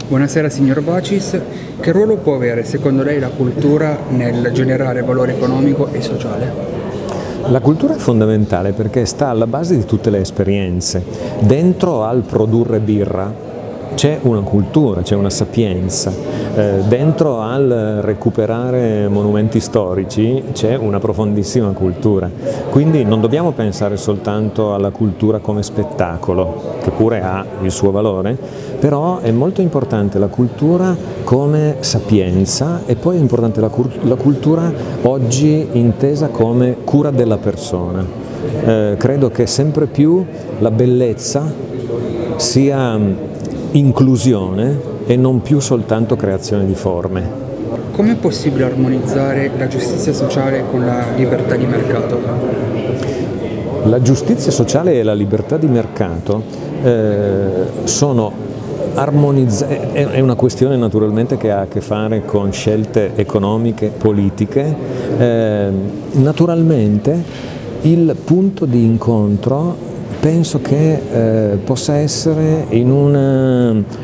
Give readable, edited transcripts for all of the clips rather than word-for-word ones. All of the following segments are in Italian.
Buonasera signor Vacis, che ruolo può avere secondo lei la cultura nel generare valore economico e sociale? La cultura è fondamentale perché sta alla base di tutte le esperienze. Dentro al produrre birra c'è una cultura, c'è una sapienza. Dentro al recuperare monumenti storici c'è una profondissima cultura. Quindi non dobbiamo pensare soltanto alla cultura come spettacolo, che pure ha il suo valore, però è molto importante la cultura come sapienza e poi è importante la cultura oggi intesa come cura della persona. Credo che sempre più la bellezza sia inclusione e non più soltanto creazione di forme. Come è possibile armonizzare la giustizia sociale con la libertà di mercato? La giustizia sociale e la libertà di mercato sono armonizzate, è una questione naturalmente che ha a che fare con scelte economiche, politiche. Naturalmente il punto di incontro penso che possa essere in una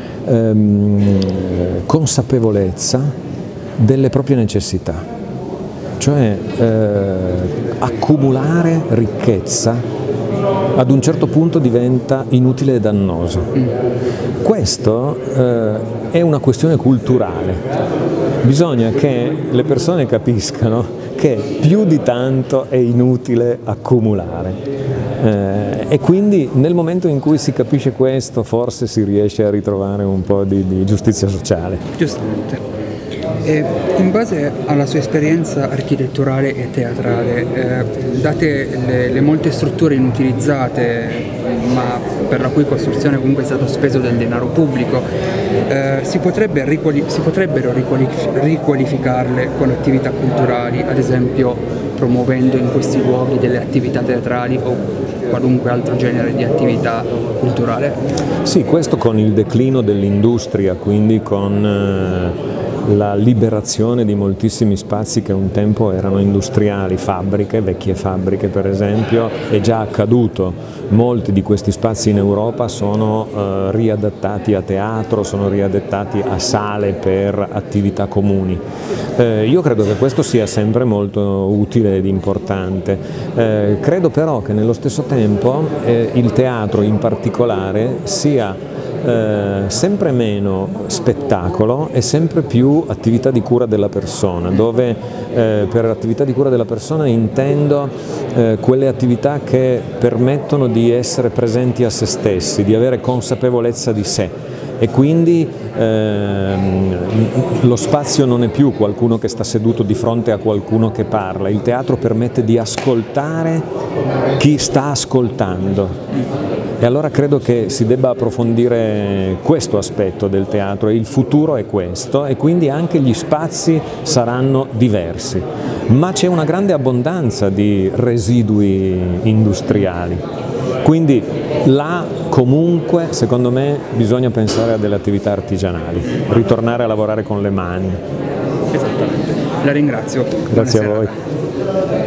consapevolezza delle proprie necessità, cioè accumulare ricchezza ad un certo punto diventa inutile e dannoso. Questo è una questione culturale, bisogna che le persone capiscano che più di tanto è inutile accumulare. E quindi nel momento in cui si capisce questo forse si riesce a ritrovare un po' di giustizia sociale. Giustamente. E in base alla sua esperienza architetturale e teatrale, date le molte strutture inutilizzate, ma per la cui costruzione comunque è stato speso del denaro pubblico, si potrebbero riqualificarle con attività culturali, ad esempio promuovendo in questi luoghi delle attività teatrali o qualunque altro genere di attività culturale? Sì, questo con il declino dell'industria, quindi con la liberazione di moltissimi spazi che un tempo erano industriali, fabbriche, vecchie fabbriche per esempio, è già accaduto. Molti di questi spazi in Europa sono riadattati a teatro, sono riadattati a sale per attività comuni. Io credo che questo sia sempre molto utile ed importante. Credo però che nello stesso tempo il teatro in particolare sia sempre meno spettacolo e sempre più attività di cura della persona, dove per attività di cura della persona intendo quelle attività che permettono di essere presenti a se stessi, di avere consapevolezza di sé. E quindi lo spazio non è più qualcuno che sta seduto di fronte a qualcuno che parla, il teatro permette di ascoltare chi sta ascoltando. E allora credo che si debba approfondire questo aspetto del teatro, e il futuro è questo, e quindi anche gli spazi saranno diversi. Ma c'è una grande abbondanza di residui industriali, quindi là comunque secondo me bisogna pensare a delle attività artigianali, ritornare a lavorare con le mani. Esattamente, la ringrazio. Grazie a Buonasera. voi.